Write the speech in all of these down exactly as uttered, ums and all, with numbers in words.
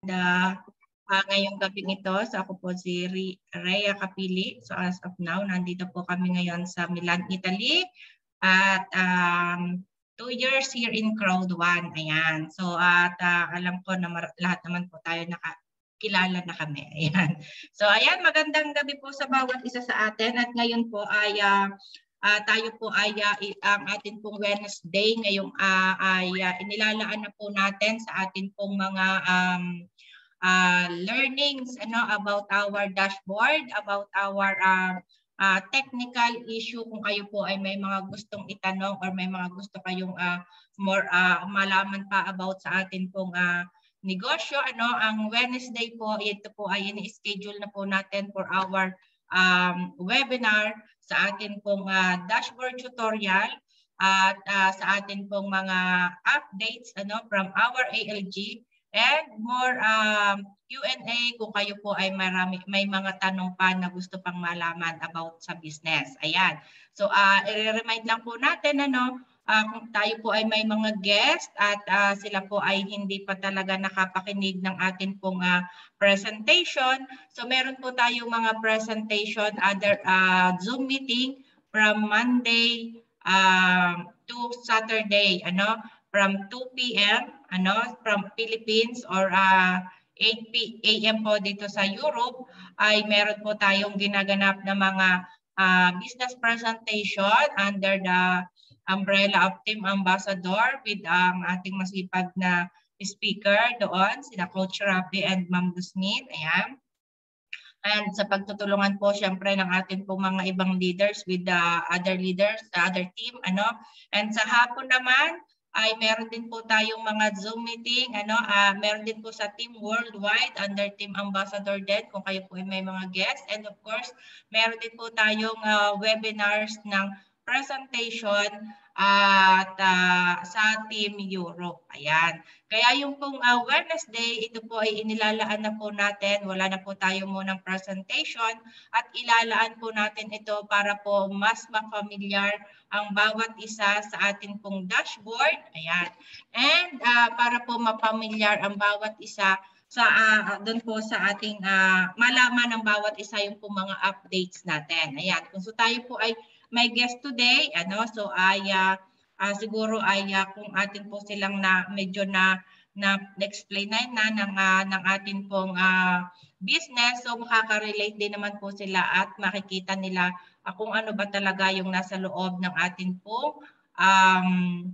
uh, uh, ngayong gabing ito. So ako po si Rhea Capili. So as of now, nandito po kami ngayon sa Milan, Italy. At um, two years here in Crowd One. Ayan. So at uh, alam ko na lahat naman po tayo nakakilala na kami. Ayan. So ayan, magandang gabi po sa bawat isa sa atin. At ngayon po ay uh, uh, tayo po ay uh, ang atin pong Wednesday ngayong uh, ay uh, inilalaan na po natin sa atin pong mga um, uh, learnings ano about our dashboard, about our uh, Uh, technical issue kung kayo po ay may mga gustong itanong or may mga gusto kayong uh, more uh, malaman pa about sa atin pong uh, negosyo. Ano, ang Wednesday po, ito po ay ini-schedule na po natin for our um, webinar sa atin pong uh, dashboard tutorial at uh, sa atin pong mga updates ano from our A L G. And more um, Q and A kung kayo po ay marami, may mga tanong pa na gusto pang malaman about sa business. Ayan. So, uh, i-remind lang po natin ano, uh, kung tayo po ay may mga guest at uh, sila po ay hindi pa talaga nakapakinig ng atin pong uh, presentation. So, meron po tayong mga presentation, other uh, Zoom meeting from Monday uh, to Saturday, ano, from two P M ano from Philippines or uh, eight A M po dito sa Europe ay meron po tayong ginaganap na mga uh, business presentation under the umbrella of Team Ambassador with ang um, ating masipag na speaker doon, sina Coach Rafi and Ma'am Gusmin. Ayan. And sa pagtutulungan po siyempre ng ating pong mga ibang leaders with the other leaders, the other team. ano And sa hapon naman, ay meron din po tayong mga Zoom meeting, ano, uh, meron din po sa Team Worldwide under Team Ambassador din kung kayo po ay may mga guests. And of course, meron din po tayong uh, webinars ng presentation at uh, sa Team Europe. Ayan. Kaya yung pong uh, Wednesday, ito po ay inilalaan na po natin. Wala na po tayo munang presentation at ilalaan po natin ito para po mas ma-familiar ang bawat isa sa ating pong dashboard. Ayan. And uh, para po mapamilyar ang bawat isa sa uh, doon po sa ating uh, malaman ng bawat isa yung po mga updates natin. Ayan. Kung so tayo po ay may guest today, ano, so ay uh, uh, siguro ay uh, kung atin po silang na medyo na na explain na na ng uh, ng atin pong uh, business, so makaka-relate din naman po sila at makikita nila uh, kung ano ba talaga yung nasa loob ng atin pong um,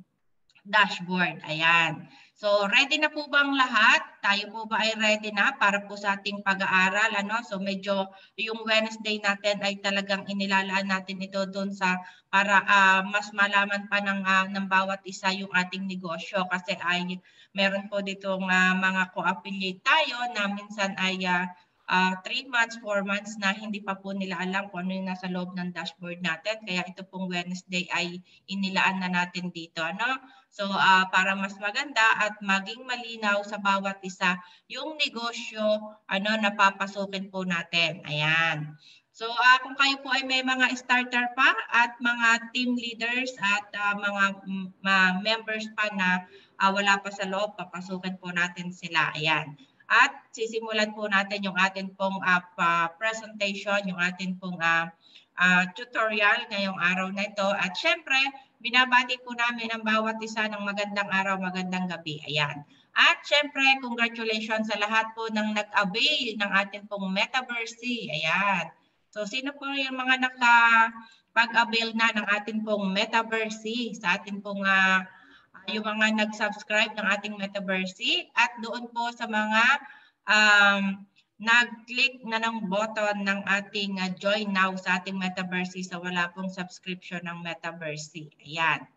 dashboard. Ayan. So, ready na po bang lahat? Tayo po ba ay ready na para po sa ating pag-aaral? Ano? So, medyo yung Wednesday natin ay talagang inilalaan natin ito doon sa para uh, mas malaman pa ng, uh, ng bawat isa yung ating negosyo. Kasi ay meron po ditong uh, mga co-affiliate tayo na minsan ay uh, Uh, three months, four months na hindi pa po nila alam kung ano yung nasa loob ng dashboard natin. Kaya ito pong Wednesday ay inilaan na natin dito. Ano? So uh, para mas maganda at maging malinaw sa bawat isa yung negosyo ano, na papasukin po natin. Ayan. So uh, kung kayo po ay may mga starter pa at mga team leaders at uh, mga uh, members pa na uh, wala pa sa loob, papasukin po natin sila. Ayan. At sisimulan po natin yung atin pong uh, uh, presentation, yung atin pong uh, uh, tutorial ngayong araw na ito. At syempre, binabati po namin ang bawat isa ng magandang araw, magandang gabi. Ayan. At syempre, congratulations sa lahat po ng nag-avail ng atin pong Metaverse. Ayan. So, sino po yung mga nakapag-avail na ng atin pong Metaverse sa atin pong uh, yung mga nag-subscribe ng ating Metaverse at doon po sa mga um, nag-click na ng button ng ating uh, join now sa ating Metaverse sa wala pong subscription ng Metaverse. Ayan.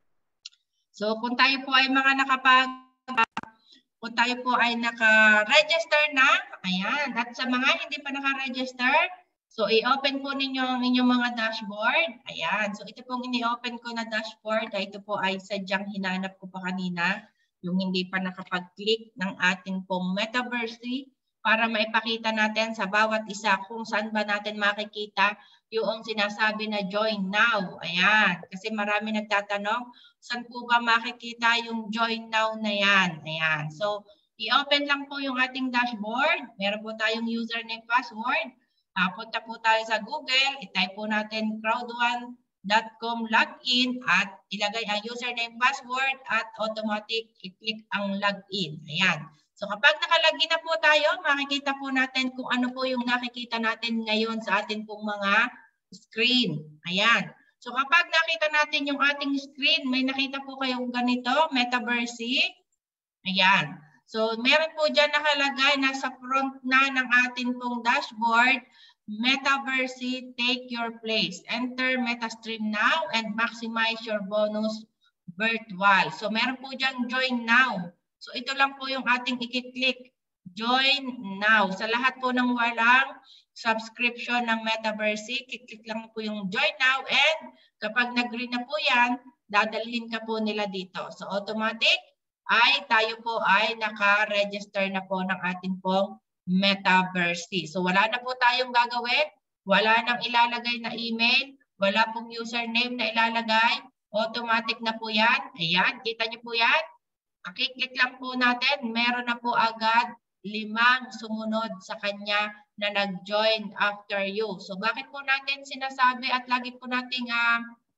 So kung tayo po ay mga nakapag kung tayo po ay naka-register na, ayan. At sa mga hindi pa naka-register, so, i-open po ninyo ang inyong mga dashboard. Ayan. So, ito pong ini-open ko na dashboard. Ito po ay sadyang hinanap ko pa kanina. Yung hindi pa nakapag-click ng ating pong Metaverse para maipakita natin sa bawat isa kung saan ba natin makikita yung sinasabi na join now. Ayan. Kasi marami nagtatanong, saan po ba makikita yung join now na yan? Ayan. So, I-open lang po yung ating dashboard. Meron po tayong username, password. Uh, punta po tayo sa Google. I-type po natin crowd one dot com login at ilagay ang username, password at automatic i-click ang login. Ayan. So kapag nakalagin na po tayo, makikita po natin kung ano po yung nakikita natin ngayon sa ating pong mga screen. Ayan. So kapag nakita natin yung ating screen, may nakita po kayong ganito, Metaverse. Ayan. So meron po dyan nakalagay, nasa front na ng ating pong dashboard, Metaverse, take your place. Enter MetaStream now and maximize your bonus virtual. So meron po dyan join now. So ito lang po yung ating i-click. Join now. Sa lahat po ng walang subscription ng Metaverse, i-click lang po yung join now and kapag nag-green na po yan, dadalhin ka po nila dito. So automatic ay tayo po ay naka-register na po ng ating pong Metaverse. So wala na po tayong gagawin. Wala nang ilalagay na email. Wala pong username na ilalagay. Automatic na po yan. Ayan, kita niyo po yan. Pakiclick lang po natin, meron na po agad limang sumunod sa kanya na nag-join after you. So bakit po natin sinasabi at lagi po nating uh,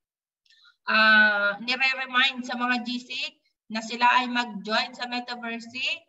uh, nire-remind sa mga G C na sila ay mag-join sa Metaverse?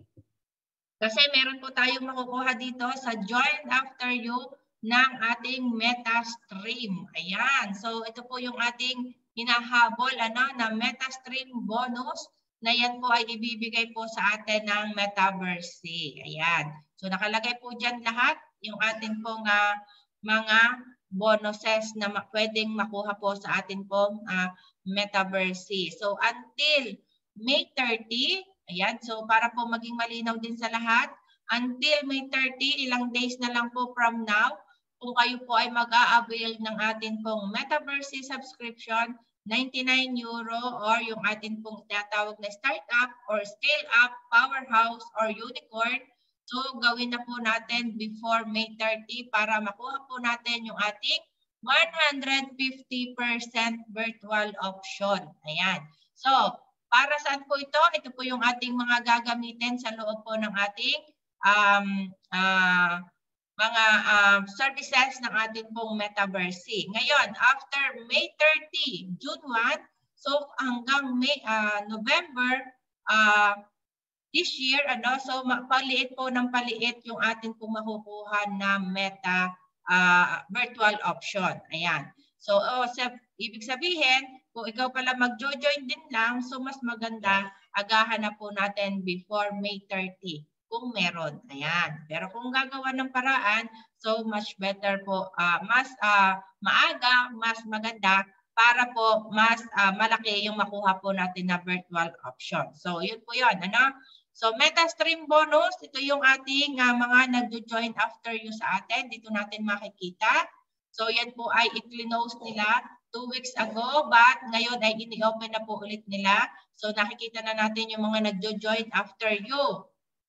Kasi meron po tayong makukuha dito sa join after you ng ating MetaStream. Ayan. So ito po yung ating hinahabol ano, na MetaStream bonus na yan po ay ibibigay po sa atin ng Metaverse. Ayan. So nakalagay po dyan lahat yung ating pong uh, mga bonuses na ma pwedeng makuha po sa atin pong uh, Metaverse. So until May thirty, ayan. So para po maging malinaw din sa lahat, until May thirty, ilang days na lang po from now, kung kayo po ay mag-a-avail ng atin pong Metaverse subscription, ninety-nine euro or yung atin pong tinatawag na startup or scale up, powerhouse or unicorn. So gawin na po natin before May thirty para makuha po natin yung ating one hundred fifty percent virtual option. Ayan. So para saan po ito? Ito po yung ating mga gagamitin sa loob po ng ating um, uh, mga um, services ng ating pong Metaverse. Ngayon, after May thirty, June one, so hanggang May, uh, November uh, this year, ano, so paliit po ng paliit yung ating pong makukuha na Meta uh, virtual option. Ayan. So, oh, sa, ibig sabihin, kung ikaw pala mag-join din lang, so mas maganda, agahan na po natin before May thirty. Kung meron. Ayan. Pero kung gagawa ng paraan, so much better po, uh, mas uh, maaga, mas maganda para po mas uh, malaki yung makuha po natin na virtual option. So yun po yun. Ano? So MetaStream bonus, ito yung ating uh, mga nag-join after you sa atin. Dito natin makikita. So yan po ay i-close nila two weeks ago, but ngayon ay ini-open na po ulit nila. So nakikita na natin yung mga nag-join after you.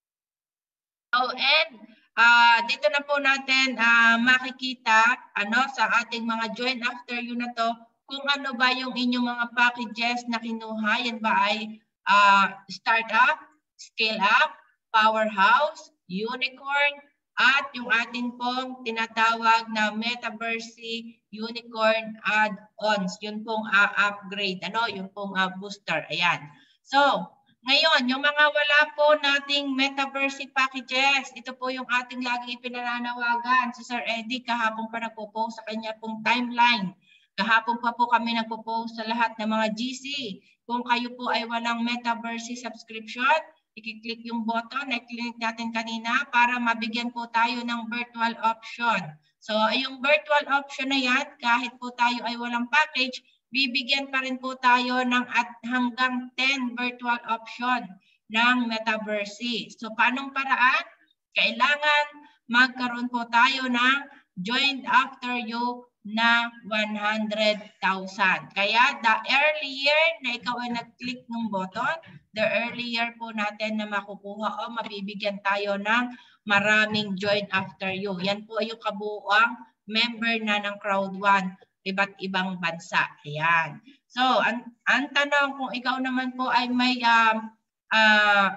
Oh, and uh, dito na po natin uh, makikita ano sa ating mga join after you na to kung ano ba yung inyong mga packages na kinuha. Yan ba ay uh, startup, scale up, powerhouse, unicorn, at yung ating pong tinatawag na Metaverse unicorn add-ons. Yun pong uh, upgrade, ano, yung pong uh, booster. Ayan. So, ngayon, yung mga wala po nating Metaverse packages, ito po yung ating laging ipinananawagan. Si Sir Eddie kahapon pa nagpo-post sa kanya pong timeline. Kahapon pa po kami nagpo-post sa lahat ng mga G C. Kung kayo po ay walang Metaverse subscription, i-click yung button na i-click natin kanina para mabigyan po tayo ng virtual option. So, yung virtual option na yan, kahit po tayo ay walang package, bibigyan pa rin po tayo ng at hanggang ten virtual option ng Metaverse. So, paanong paraan? Kailangan magkaroon po tayo ng join after you na one hundred thousand. Kaya the earlier na ikaw ay nag-click ng button, the earlier po natin na makukuha o mabibigyan tayo ng maraming join after you. Yan po ay yung kabuuang member na ng Crowd one, iba't ibang bansa. Ayan. So, ang, ang tanong kung ikaw naman po ay may um, uh,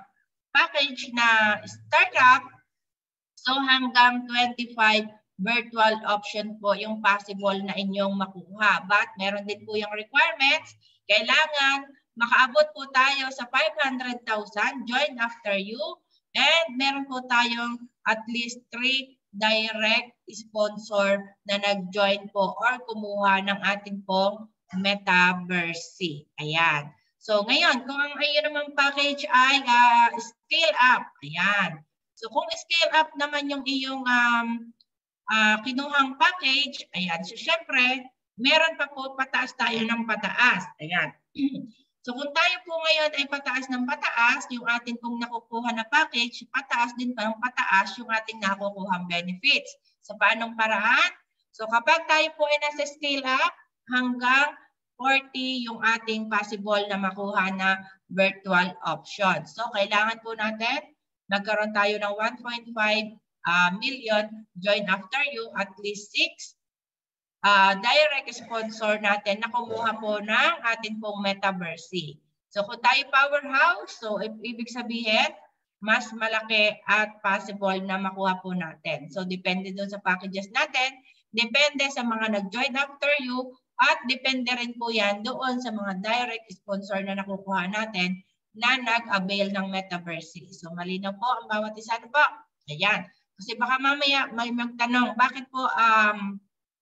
package na startup, so hanggang twenty-five virtual option po yung possible na inyong makuha. But meron din po yung requirements. Kailangan makaabot po tayo sa five hundred thousand join after you. And meron po tayong at least three direct sponsor na nag-join po or kumuha ng ating pong Metaverse. Ayan. So ngayon, kung ang ayun namang package ay uh, scale up. Ayan. So kung scale up naman yung iyong um, uh, kinuhang package, ayan. So syempre, meron pa po pataas tayo ng pataas. Ayan. So kung tayo po ngayon ay pataas ng pataas, yung ating pong nakukuha na package, pataas din pa ng pataas yung ating nakukuhang benefits. So paanong paraan? So kapag tayo po ay nasa scale up, hanggang forty yung ating possible na makuha na virtual option. So kailangan po natin nagkaroon tayo ng one point five uh, million join after you, at least six Uh, direct sponsor natin na kumuha po ng ating pong Metaverse. So kung tayo powerhouse, so ibig sabihin, mas malaki at possible na makuha po natin. So depende doon sa packages natin, depende sa mga nag-join after you, at depende rin po yan doon sa mga direct sponsor na nakukuha natin na nag-avail ng Metaverse. So malinaw po ang bawat isa po. Ayan. Kasi baka mamaya may magtanong, bakit po um,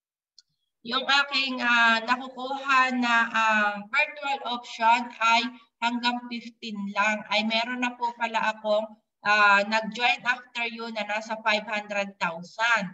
yung aking uh, nakukuha na uh, virtual option ay hanggang fifteen lang. Ay meron na po pala akong uh, nag-join after you na nasa five hundred thousand.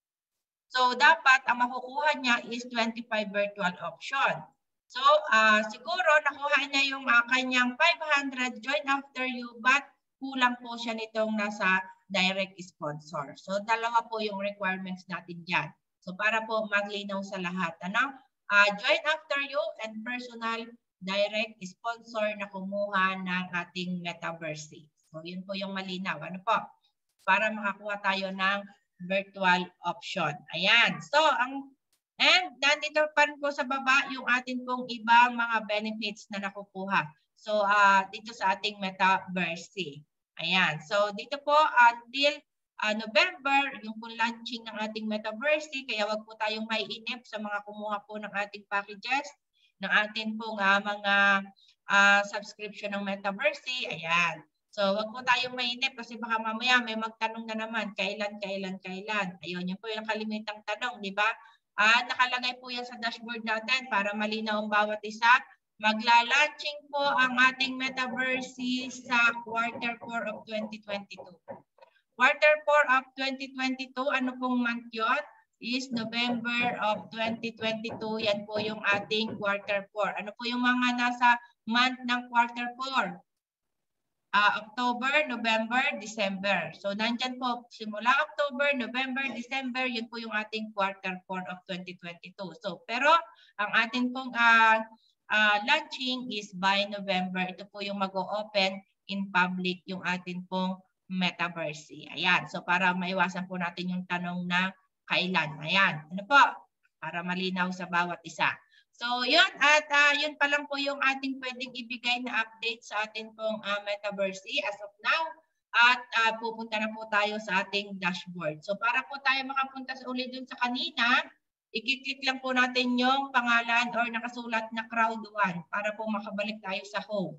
So dapat ang makukuha niya is twenty-five virtual option. So uh, siguro nakuha niya yung uh, kanyang five hundred join after you, but kulang po siya nitong nasa direct sponsor. So dalawa po yung requirements natin dyan. So para po maglinaw sa lahat, ano? Uh, join after you and personal direct sponsor na kumuha ng ating Metaverse. So yun po yung malinaw. Ano po? Para makakuha tayo ng virtual option. Ayan. So ang and nandito pa rin po sa baba yung ating pong ibang mga benefits na nakukuha. So uh, dito sa ating Metaverse. Ayan. So dito po until Uh, November, yung po launching ng ating Metaverse, kaya wag po tayong maiinip sa mga kumuha po ng ating packages, ng ating pong uh, mga uh, subscription ng Metaverse. Ayan. So wag po tayong mainip kasi baka mamaya may magtanong na naman, kailan, kailan, kailan. Ayun, yun po yung kalimitang tanong, di ba? Uh, nakalagay po yan sa dashboard natin para malinaw ang bawat isa. Magla-launching po ang ating Metaverse sa quarter four of twenty twenty-two. Quarter four of twenty twenty-two, ano pong month yun? Is November of twenty twenty-two. Yan po yung ating quarter four. Ano po yung mga nasa month ng quarter four? Uh, October, November, December. So nandyan po, simula October, November, December, yun po yung ating quarter four of twenty twenty-two. So pero ang ating pong uh, uh, launching is by November. Ito po yung mag-o-open in public yung ating pong Metaverse. Ayan. So para maiwasan po natin yung tanong na kailan. Ayan. Ano po? Para malinaw sa bawat isa. So yun. At uh, yun pa lang po yung ating pwedeng ibigay na update sa ating pong uh, Metaverse as of now. At uh, pupunta na po tayo sa ating dashboard. So para po tayo makapunta sa ulit dun sa kanina, i-click lang po natin yung pangalan or nakasulat na crowd one para po makabalik tayo sa home.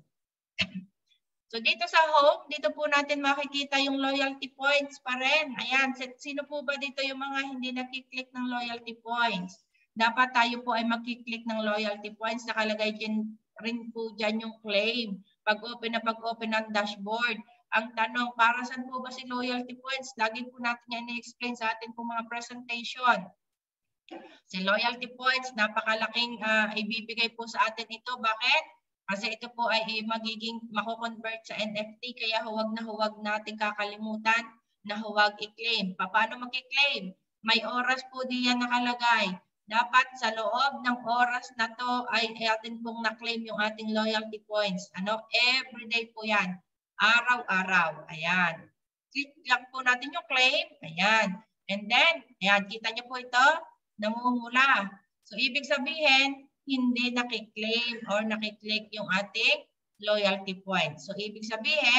So dito sa home, dito po natin makikita yung loyalty points pa rin. Ayan, sino po ba dito yung mga hindi nakiklik ng loyalty points? Dapat tayo po ay makiklik ng loyalty points. Nakalagay din rin po dyan yung claim. Pag-open na pag-open ng dashboard. Ang tanong, para saan po ba si loyalty points? Lagi po natin yan i-explain sa atin po mga presentation. Si loyalty points, napakalaking uh, ibibigay po sa atin ito. Bakit? Kasi ito po ay magiging mako-convert sa N F T, kaya huwag na huwag natin kakalimutan na huwag i-claim. Paano mag-i-claim? May oras po diyan nakalagay. Dapat sa loob ng oras na to ay atin pong na-claim yung ating loyalty points. Ano? Everyday po yan. Araw-araw. Ayan. Click lang po natin yung claim. Ayan. And then, ayan, kita niyo po ito, namumula. So, ibig sabihin, hindi nakiklaim or nakiklik yung ating loyalty points. So, ibig sabihin,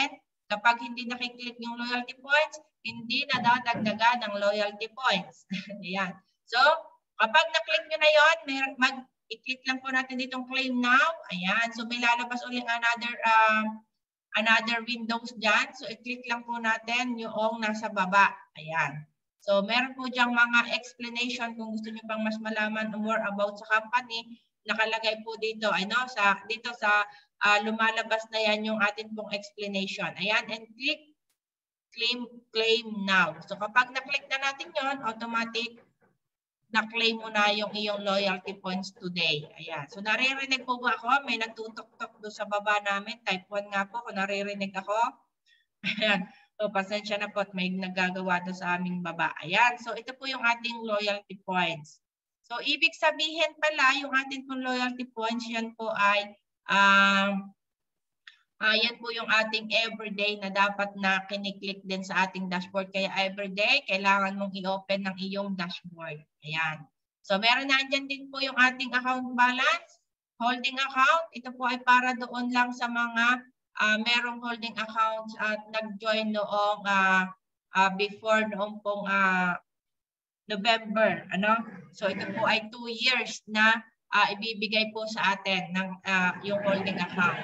Kapag hindi nakiklik yung loyalty points, hindi nadadagdagan ng loyalty points. Ayan. So, kapag na-click nyo na yun, mag-i-click lang po natin ditong claim now. Ayan. So, may lalabas ulit another uh, another windows dyan. So, i-click lang po natin yung nasa baba. Ayan. So, meron po diyang mga explanation kung gusto nyo pang mas malaman more about sa company. Nakalagay po dito, ano, sa, dito sa uh, lumalabas na yan yung atin pong explanation. Ayan. And click claim claim now. So, kapag na-click na natin yon, automatic na-claim mo na yung iyong loyalty points today. Ayan. So, naririnig po ba ako? May nagtutok-tok doon sa baba namin. Type one nga po kung naririnig ako. Ayan. So, pasensya na po at may nagagawa doon sa aming baba. Ayan. So, ito po yung ating loyalty points. So, ibig sabihin pala, yung ating pong loyalty points, yan po ay um, Uh, yan po yung ating everyday na dapat na kiniklik din sa ating dashboard. Kaya everyday, kailangan mong i-open ng iyong dashboard. Ayan. So, meron na dyan din po yung ating account balance, holding account. Ito po ay para doon lang sa mga uh, merong holding accounts at nag-join noong uh, uh, before noong pong uh, November. Ano? So, ito po ay two years na uh, ibibigay po sa atin ng uh, yung holding account.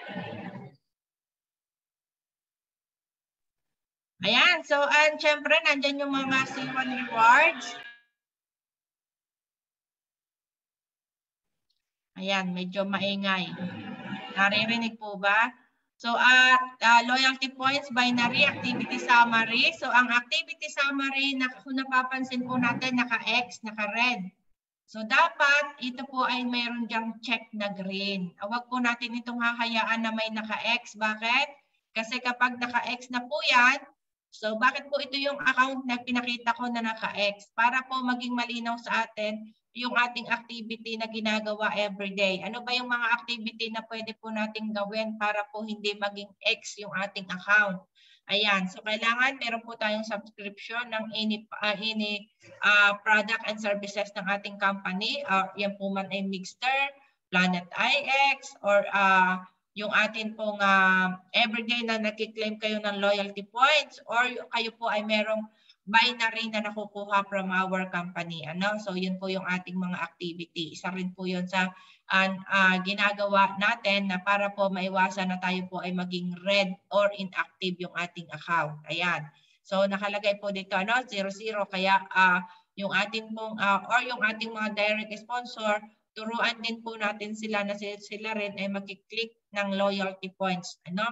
Ayan, so and syempre nandyan yung mga C one rewards. Ayan, medyo maingay. Naririnig po ba? So at uh, uh, loyalty points, binary, activity summary. So ang activity summary, na, kung napapansin po natin, naka-X, naka-red. So dapat ito po ay mayroon diyang check na green. Huwag po natin itong hahayaan na may naka-X. Bakit? Kasi kapag naka-X na po yan, so, bakit po ito yung account na pinakita ko na naka-X? Para po maging malinaw sa atin yung ating activity na ginagawa everyday. Ano ba yung mga activity na pwede po nating gawin para po hindi maging X yung ating account? Ayan. So, kailangan meron po tayong subscription ng any, uh, any uh, product and services ng ating company. Uh, yan po man ay Mixter, Planet I X, or uh, yung atin pong uh, everyday na nakiklaim kayo ng loyalty points, or kayo po ay merong binary na nakukuha from our company. Ano? So yun po yung ating mga activity. Isa rin po yun sa uh, uh, ginagawa natin na para po maiwasan na tayo po ay maging red or inactive yung ating account. Ayan. So nakalagay po dito ano, zero zero, kaya uh, yung ating pong uh, or yung ating mga direct sponsor, turuan din po natin sila na sila rin ay mag-click ng loyalty points. Ano?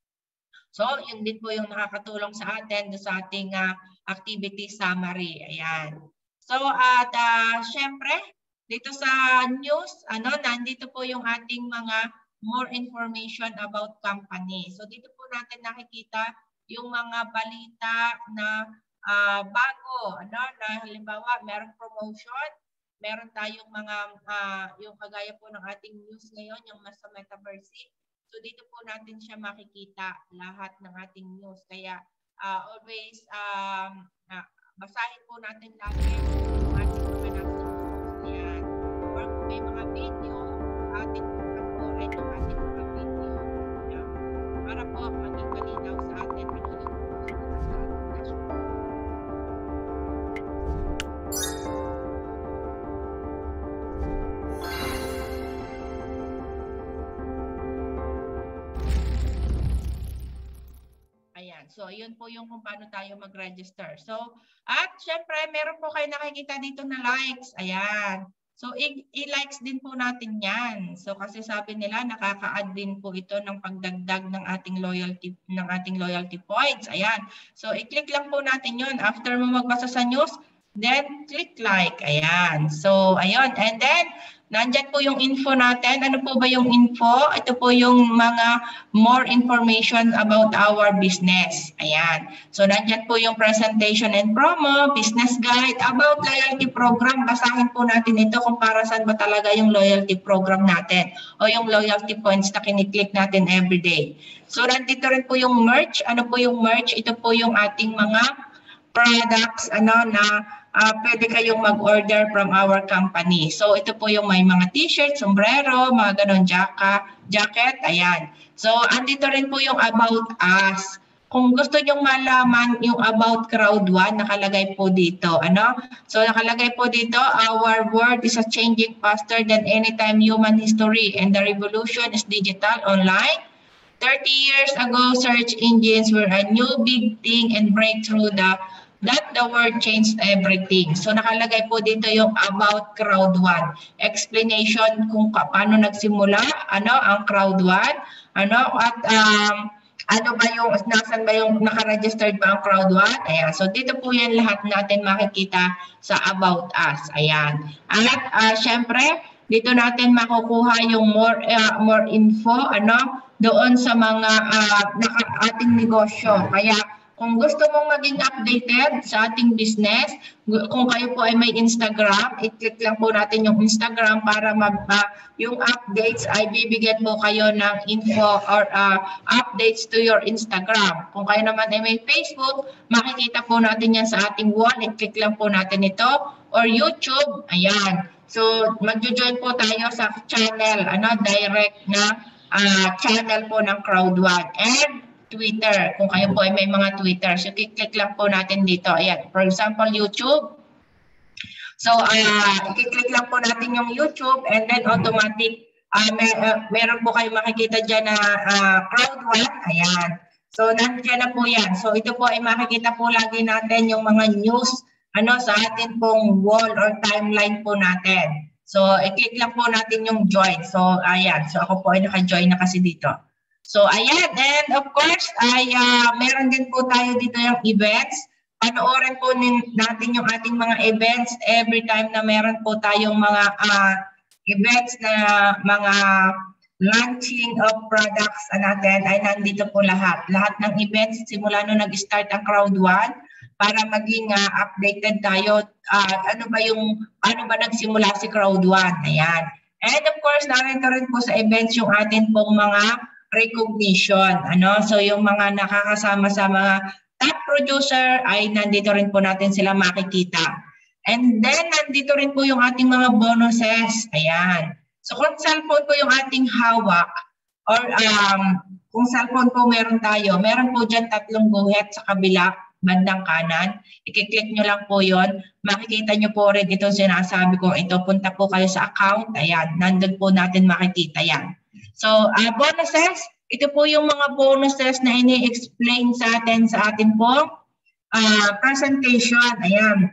So, yun din po yung nakakatulong sa atin sa ating uh, activity summary. Ayan. So, at uh, syempre, dito sa news, ano, nandito po yung ating mga more information about company. So, dito po natin nakikita yung mga balita na uh, bago. Ano, na halimbawa, merong promotion. Meron tayong mga, uh, yung kagaya po ng ating news ngayon, yung nasa Metaverse. So, dito po natin siya makikita lahat ng ating news. Kaya, uh, always, um, uh, basahin po natin lagi yung ating mga nasa news. Yan. Or kung may mga video, atin po panoorin yung ating mga video. Yan. Para po maging malinaw sa atin ano yung news sa ating dashboard. Ayan. So, yun po yung kung paano tayo mag-register. So, at syempre, meron po kayo nakikita dito na likes. Ayan. So, i-likes din po natin yan. So, kasi sabi nila, nakaka-add din po ito ng pagdagdag ng ating loyalty ng ating loyalty points. Ayan. So, i-click lang po natin yun. After mo magbasa sa news, then click like. Ayan. So, ayun. And then, nandyan po yung info natin. Ano po ba yung info? Ito po yung mga more information about our business. Ayan. So, nandyan po yung presentation and promo, business guide, about loyalty program. Basahin po natin ito kung para saan ba talaga yung loyalty program natin o yung loyalty points na kiniklik natin everyday. So, nandito rin po yung merch. Ano po yung merch? Ito po yung ating mga products ano na Uh, pwede kayong mag-order from our company. So, ito po yung may mga t-shirt, sombrero, mga ganon, jaka, jacket, ayan. So, andito rin po yung about us. kung gusto nyong malaman yung about Crowd One, nakalagay po dito. Ano? So nakalagay po dito, our world is a changing faster than any time human history and the revolution is digital, online. thirty years ago, search engines were a new big thing and breakthrough the that the world changed everything. So nakalagay po dito yung about Crowd One. Explanation kung paano nagsimula, ano ang Crowd One, ano at um, ano ba yung, nasan ba yung nakaregistered ba ang Crowd One? Ayan. So dito po yan lahat natin makikita sa About Us. Ayan. At uh, syempre, dito natin makukuha yung more uh, more info ano doon sa mga uh, naka, ating negosyo. Kaya kung gusto mong maging updated sa ating business, kung kayo po ay may Instagram, i-click lang po natin yung Instagram para mag, uh, yung updates ay bibigyan po kayo ng info or uh, updates to your Instagram. Kung kayo naman ay may Facebook, makikita po natin yan sa ating wall, i-click lang po natin ito. Or YouTube, ayan. So magjo-join po tayo sa channel, ano, direct na uh, channel po ng Crowd One. And Twitter, kung kayo po ay may mga Twitter. So, click lang po natin dito. Ayan, for example, YouTube. So, uh, i-click lang po natin yung YouTube and then automatic, uh, may, uh, meron po kayo makikita dyan na uh, Crowd One. Ayan. So, nandiyan na po yan. So, ito po ay makikita po lagi natin yung mga news ano sa atin pong wall or timeline po natin. So, i-click lang po natin yung join. So, ayan. So, ako po ay naka-join na kasi dito. So, ayan. And of course, ay uh, meron din po tayo dito yung events. Panoorin po natin yung ating mga events every time na meron po tayong mga uh, events na mga launching of products natin ay nandito po lahat. Lahat ng events simula nung nag-start ang Crowd One para maging uh, updated tayo. Uh, ano ba yung, ano ba nagsimula si Crowd One? Ayan. And of course, narito rin po sa events yung atin pong mga recognition. Ano? So yung mga nakakasama sa mga top producer ay nandito rin po natin sila makikita. And then nandito rin po yung ating mga bonuses. Ayan. So kung cellphone po yung ating hawak or um, kung cellphone po meron tayo, meron po dyan tatlong guhit sa kabila, bandang kanan. I-click nyo lang po yon. Makikita nyo po rin itong sinasabi ko. Ito, punta po kayo sa account. Ayan. Nandun po natin makikita yan. So, uh, bonuses, ito po yung mga bonuses na ini-explain sa atin sa atin po uh, presentation. Ayan.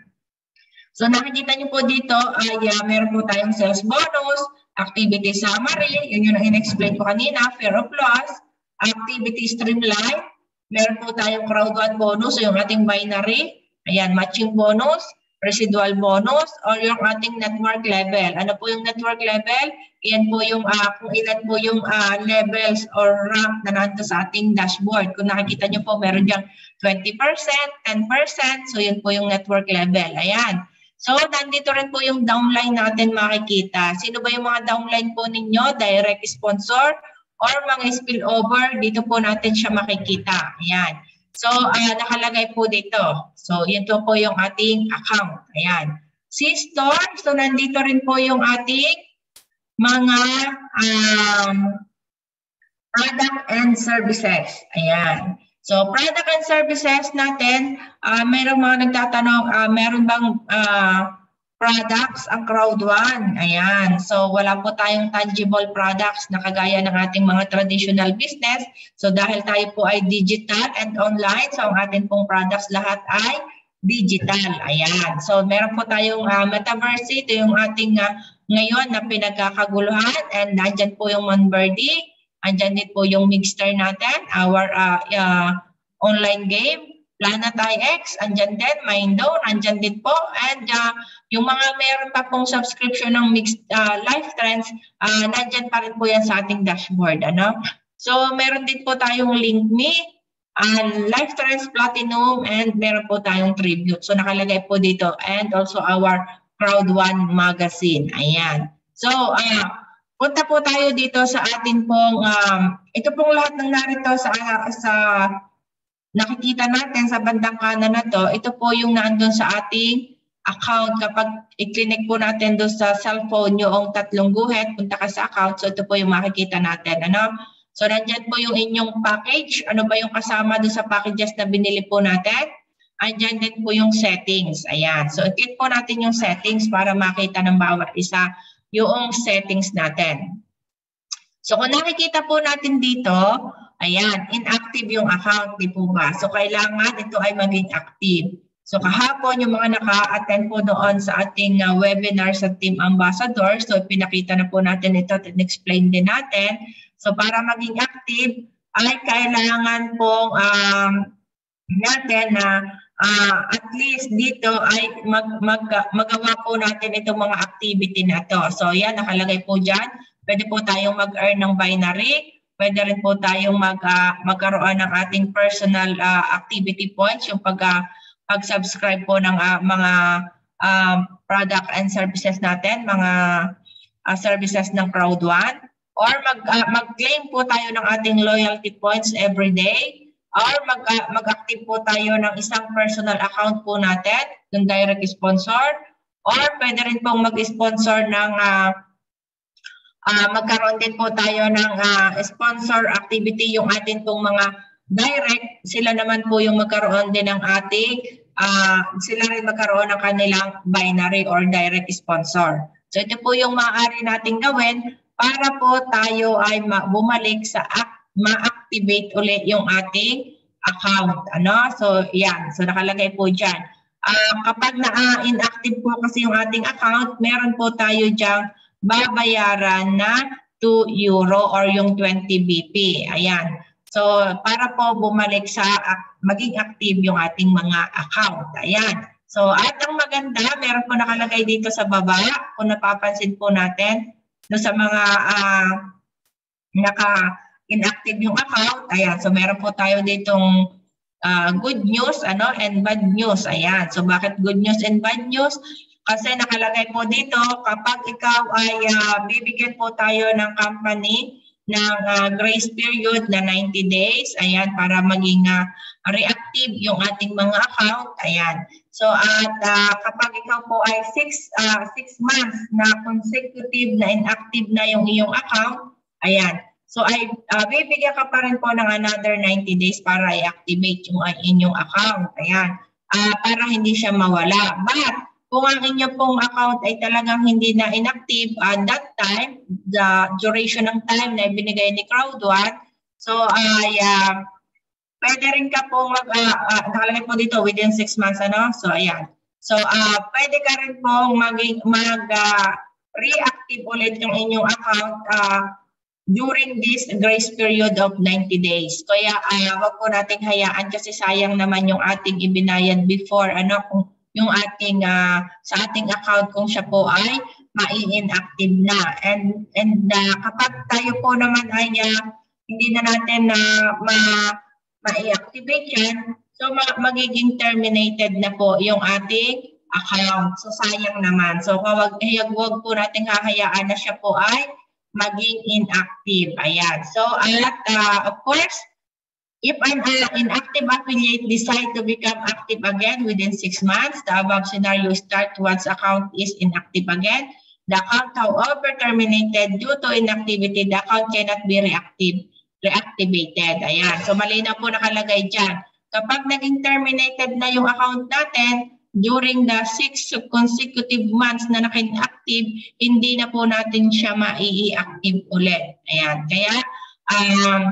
So, nakikita nyo po dito ay uh, meron po tayong sales bonus, activity summary, yun yung in-explain ko kanina, fair of loss, activity streamline, meron po tayong Crowd One bonus, so yung ating binary, ayan, matching bonus, residual bonus, or yung ating network level. Ano po yung network level? Iyan po yung uh, kung ilan po yung uh, levels or rank na nandito sa ating dashboard. Kung nakikita nyo po, meron dyan twenty percent, ten percent, so yun po yung network level. Ayan. So, nandito rin po yung downline natin makikita. Sino ba yung mga downline po ninyo? Direct sponsor or mga spillover, dito po natin siya makikita. Ayan. So, uh, nakalagay po dito. So, yun po po yung ating account. Ayan. C-Store, so nandito rin po yung ating mga um, product and services. Ayan. So, product and services natin, uh, mayroong mga nagtatanong, uh, meron bang uh, products ang Crowd One? Ayan. So, wala po tayong tangible products na kagaya ng ating mga traditional business. So, dahil tayo po ay digital and online, so ang ating pong products lahat ay digital. Ayan. So, meron po tayong uh, metaverse. Ito yung ating uh, ngayon na pinagkakaguluhan. And nandyan po yung Monbirdie. Andyan din po yung Mixter natin, our uh, uh, online game. Planet I X, andyan din, Mindo, andyan din po. And uh, yung mga meron pa pong subscription ng Mixed uh, Life Trends, uh, nandyan pa rin po yan sa ating dashboard. Ano? So, meron din po tayong LinkMe, uh, Life Trends Platinum, and meron po tayong Tribute. So, nakalagay po dito. And also our Crowd One magazine. Ayan. So, uh, punta po tayo dito sa atin pong, um, ito pong lahat ng narito sa, sa nakikita natin sa bandang kanan na to, ito po yung naandun sa ating account. Kapag i-click po natin doon sa cellphone yung tatlong guhit, punta ka sa account, so ito po yung makikita natin. Ano? So nandyan po yung inyong package. Ano ba yung kasama doon sa packages na binili po natin? Andyan din po yung settings. Ayan. So i-click po natin yung settings para makita ng bawat isa yung settings natin. So kung nakikita po natin dito, ayan, inactive yung account, di po ba? So kailangan ito ay maging active. So kahapon yung mga naka-attend po doon sa ating uh, webinar sa Team Ambassador, so pinakita na po natin ito at explain din natin. So para maging active ay kailangan pong um, natin na uh, at least dito ay mag, mag, magawa po natin itong mga activity na to. So yan, nakalagay po dyan. Pwede po tayong mag-earn ng binary. Pwede rin po tayong mag, uh, magkaroon ng ating personal uh, activity points, yung pag, uh, pag-subscribe po ng uh, mga uh, product and services natin, mga uh, services ng Crowd One. Or mag, uh, mag-claim po tayo ng ating loyalty points every day. Or mag, uh, mag-active po tayo ng isang personal account po natin, yung direct sponsor. Or pwede rin pong mag-sponsor ng uh, Uh, magkaroon din po tayo ng uh, sponsor activity, yung atin pong mga direct, sila naman po yung magkaroon din ng ating, uh, sila rin magkaroon ng kanilang binary or direct sponsor. So ito po yung maaari nating gawin para po tayo ay bumalik sa ma-activate ulit yung ating account. Ano? So yan, so nakalagay po dyan. Uh, kapag na-inactive po kasi yung ating account, meron po tayo dyan babayaran na two euro or yung twenty B P. Ayan. So, para po bumalik sa uh, maging active yung ating mga account. Ayan. So, at ang maganda, meron po nakalagay dito sa baba, kung napapansin po natin, no, sa mga uh, naka-inactive yung account. Ayan. So, meron po tayo ditong uh, good news ano, and bad news. Ayan. So, bakit good news and bad news? Kasi nakalagay po dito, kapag ikaw ay uh, bibigyan po tayo ng company ng uh, grace period na ninety days, ayan, para maging uh, reactive yung ating mga account, ayan. So at uh, kapag ikaw po ay six months na consecutive na inactive na yung iyong account, ayan. So ay uh, bibigyan ka pa rin po ng another ninety days para i-activate yung uh, inyong account, ayan. Uh, para hindi siya mawala. But kung ang inyo pong account ay talagang hindi na inactive at that time, the duration ng time na ibinigay ni Crowd One, so ay uh, pwede rin ka pong mag, uh, uh, nakalagay po dito within six months, ano? So ayan. So uh, pwede ka rin pong mag-reactive uh, ulit yung inyong account uh, during this grace period of ninety days. Kaya uh, wag po nating hayaan kasi sayang naman yung ating ibinayad before, ano, kung yung ating uh, sa ating account kung siya po ay mai-inactive na. And and uh, kapag tayo po naman ay uh, hindi na natin na uh, ma ma-activate yan, so ma magiging terminated na po yung ating account. So sayang naman. So wag wag po nating hahayaan na siya po ay maging inactive. Ayan. So at uh, of course, if an uh, inactive affiliate decide to become active again within six months, the above scenario start once account is inactive again. The account, however, terminated due to inactivity, the account cannot be reactive, reactivated. Ayan. So malinaw po nakalagay dyan. Kapag naging terminated na yung account natin, during the six consecutive months na naka-inactive, hindi na po natin siya ma-i-active ulit. Ayan. Kaya, um,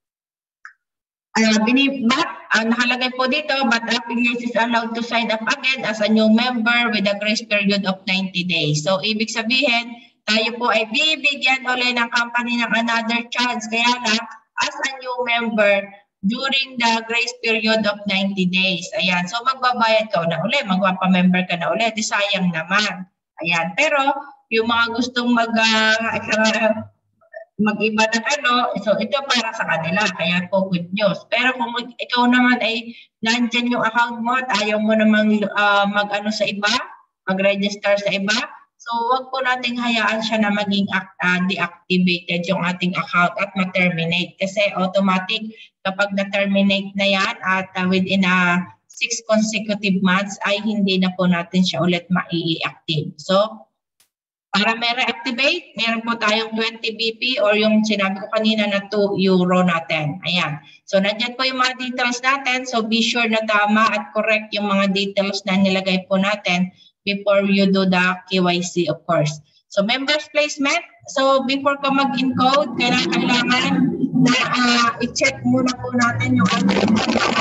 Uh, but uh, nakalagay po dito, but affiliates is allowed to sign up again as a new member with a grace period of ninety days. So, ibig sabihin, tayo po ay bibigyan ulit ng company ng another chance. Kaya lang, as a new member, during the grace period of ninety days. Ayan. So, magbabayad ka na ulit, magpapamember ka na ulit. Di sayang naman. Ayan. Pero, yung mga gustong mag... Uh, mag-iba ng ano, so ito para sa kanila, kaya po good news. Pero kung ikaw naman ay nandyan yung account mo at ayaw mo namang uh, mag-ano sa iba, mag-register sa iba, so wag po nating hayaan siya na maging uh, deactivated yung ating account at ma-terminate. Kasi automatic kapag na-terminate na yan at uh, within a six consecutive months ay hindi na po natin siya ulit ma-i-active. So, Para may reactivate, meron po tayong twenty B P or yung sinabi ko kanina na two euro natin. Ayan. So, nandyan po yung mga details natin. So, be sure na tama at correct yung mga details na nilagay po natin before you do the K Y C, of course. So, members placement. So, before ka mag-encode, kailangan, kailangan na uh, i-check muna po natin yung ating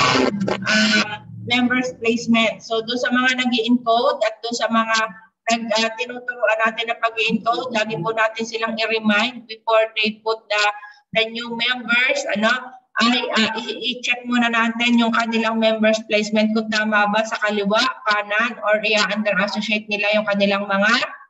uh, members placement. So, doon sa mga nag-i-encode at doon sa mga nag, uh, tinuturuan natin na pag-i-encode, lagi po natin silang i-remind before they put the, the new members, ano, ay uh, i-check muna natin yung kanilang members placement kung tama ba sa kaliwa, kanan, or i-under associate nila yung kanilang mga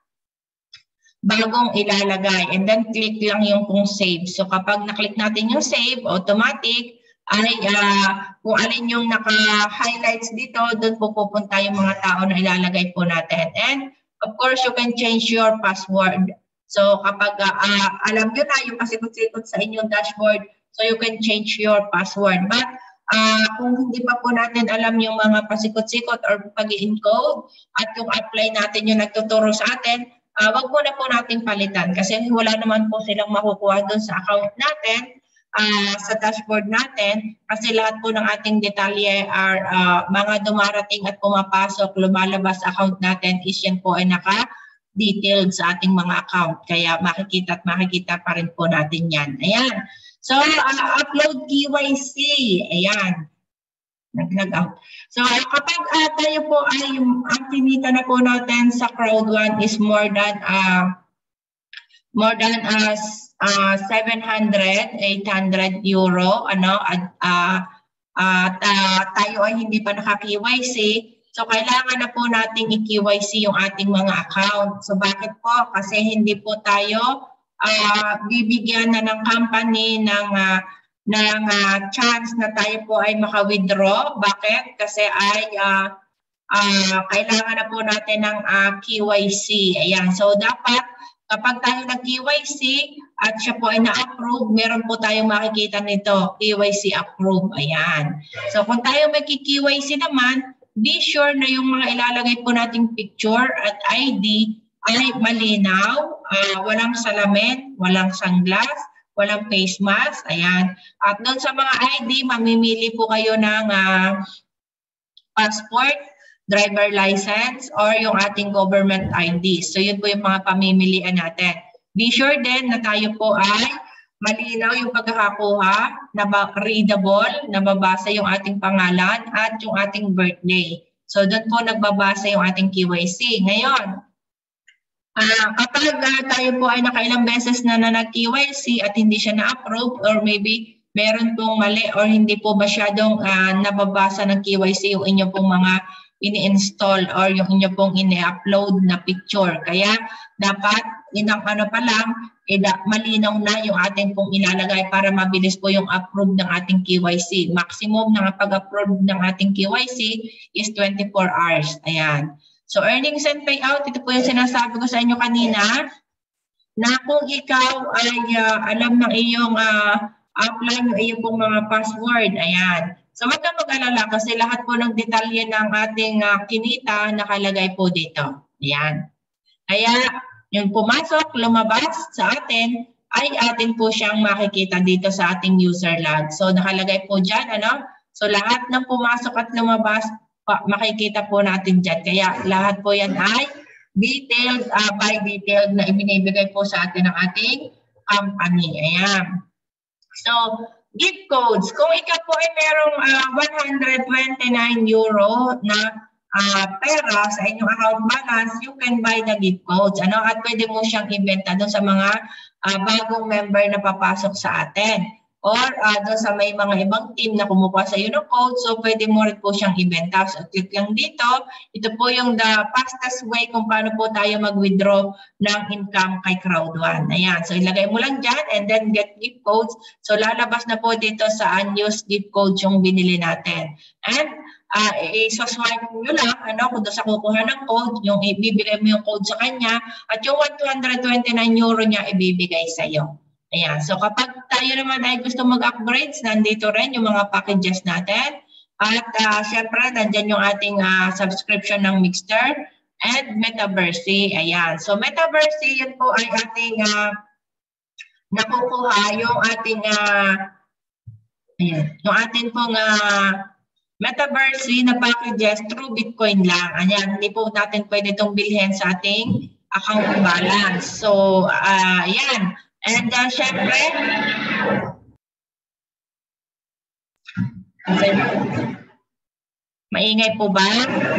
bagong ilalagay. And then click lang yung kung save. So kapag na-click natin yung save, automatic, ay uh, kung alin yung naka-highlights dito, doon po pupunta yung mga tao na ilalagay po natin. And of course, you can change your password. So kapag uh, uh, alam nyo na yung pasikot-sikot sa inyong dashboard, so you can change your password. But uh, kung hindi pa po natin alam yung mga pasikot-sikot or pag-i-encode at yung apply natin yung nagtuturo sa atin, uh, wag po na po natin palitan kasi wala naman po silang makukuha doon sa account natin. Uh, sa dashboard natin kasi lahat po ng ating detalye are uh, mga dumarating at pumapasok, lumalabas sa account natin is yan po ay naka-detailed sa ating mga account. Kaya makikita at makikita pa rin po natin yan. Ayan. So, uh, upload K Y C. Ayan. Nag-log out. So, uh, kapag uh, tayo po ay ang kinita na po natin sa Crowd one is more than uh, more than uh, uh, seven hundred, eight hundred euro, ano, at uh, uh, uh, tayo ay hindi pa naka-K Y C, so kailangan na po nating i-K Y C yung ating mga account. So bakit po? Kasi hindi po tayo uh, bibigyan na ng company ng, uh, ng uh, chance na tayo po ay maka-withdraw. Bakit? Kasi ay uh, uh, kailangan na po natin ng uh, K Y C. Ayan, so dapat kapag tayo nag-K Y C at siya po ay na-approve, meron po tayong makikita nito, K Y C approve. Ayan. So kung tayo may K Y C naman, be sure na yung mga ilalagay po nating picture at I D ay malinaw, uh, walang salamin, walang sunglass, walang face mask. Ayan. At doon sa mga I D, mamimili po kayo ng uh, passport, driver license, or yung ating government I D. So yun po yung mga pamimilian natin. Be sure din na tayo po ay malinaw yung pagkakakuha, na readable, nababasa yung ating pangalan at yung ating birthday. So doon po nagbabasa yung ating K Y C. Ngayon, uh, kapag uh, tayo po ay nakailang beses na na nag-K Y C at hindi siya na-approve or maybe meron pong mali or hindi po masyadong uh, nababasa ng K Y C yung inyong pong mga ini-install or yung inyo pong ini-upload na picture. Kaya dapat inang ano pa lang, eh, malinaw na yung ating pong ilalagay para mabilis po yung approve ng ating K Y C. Maximum na pag-approve ng ating K Y C is twenty-four hours. Ayan. So earnings and payout, ito po yung sinasabi ko sa inyo kanina na kung ikaw ay uh, alam ng iyong uh, apply yung iyong pong mga password. Ayan. So wag kang mag-alala kasi lahat po ng detalye ng ating uh, kinita nakalagay po dito. Ayan. Kaya yung pumasok, lumabas sa atin, ay atin po siyang makikita dito sa ating user log. So nakalagay po dyan, ano? So lahat ng pumasok at lumabas, pa, makikita po natin dyan. Kaya lahat po yan ay detailed, uh, by detailed na ibinibigay po sa atin ng ating company. Ayan. So, gift codes. Kung ikaw po ay merong uh, one hundred twenty-nine euro na uh, pera sa inyong account balance, you can buy the gift codes. Ano? At pwede mo siyang ibenta doon sa mga uh, bagong member na papasok sa atin. Or uh, doon sa may mga ibang team na kumukuha sa iyo ng code, so pwede mo rin po siyang ibenta. So click lang dito. Ito po yung the fastest way kung paano po tayo mag-withdraw ng income kay Crowd one. Ayan. So ilagay mo lang dyan and then get gift codes. So lalabas na po dito sa unused gift codes yung binili natin. And uh, i-swipe nyo lang, ano, kung doon sa kukuha ng code, yung ibibigay mo yung code sa kanya, at yung one hundred twenty-nine euro niya ibibigay sa iyo. Ayan. So kapag tayo naman ay gusto mag-upgrades, nandito rin yung mga packages natin. At uh, syempre, nandyan yung ating uh, subscription ng Mixter. and Metaverse. Ayan. So Metaverse, yun po ay ating uh, nakukuha yung ating uh, ayan, yung ating pong uh, Metaverse na packages through Bitcoin lang. Ayan, hindi po natin pwede itong bilhin sa ating account balance. So, uh, ayan. And uh, syempre, maingay po ba?